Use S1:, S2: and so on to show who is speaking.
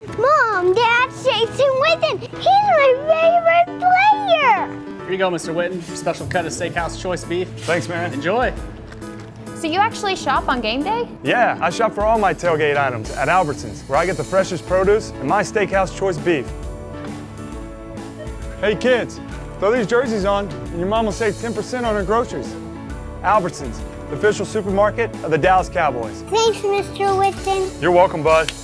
S1: Mom, Dad's Jason Witten. He's my favorite player.
S2: Here you go, Mr. Witten. Special cut of steakhouse choice beef.
S3: Thanks, man.
S2: Enjoy.
S4: So you actually shop on game day?
S3: Yeah, I shop for all my tailgate items at Albertsons, where I get the freshest produce and my steakhouse choice beef. Hey kids, throw these jerseys on and your mom will save 10% on her groceries. Albertsons, the official supermarket of the Dallas Cowboys.
S1: Thanks, Mr. Witten.
S3: You're welcome, bud.